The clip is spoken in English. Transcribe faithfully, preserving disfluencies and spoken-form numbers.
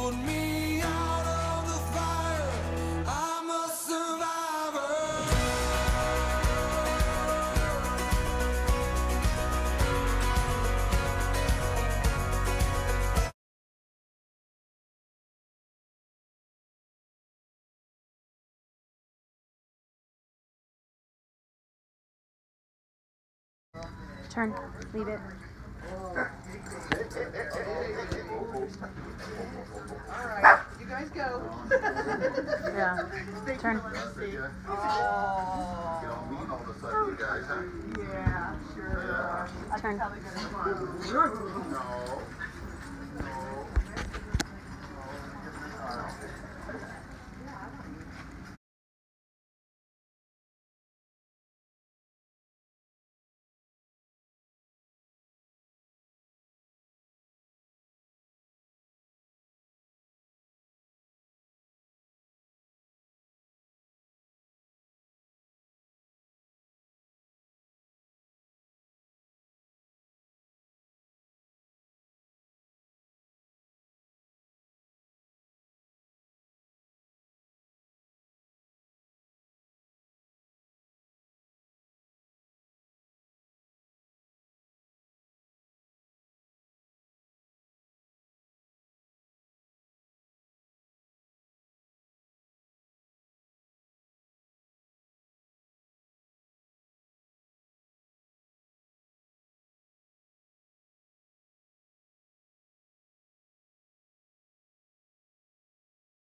pulled me out of the fire. I'm a survivor. Turn. Leave it. Alright, you guys go. Yeah. Turn. Oh. You don't mean all of a sudden, you guys, huh? Yeah, sure. I Turn. can tell they're gonna No. No.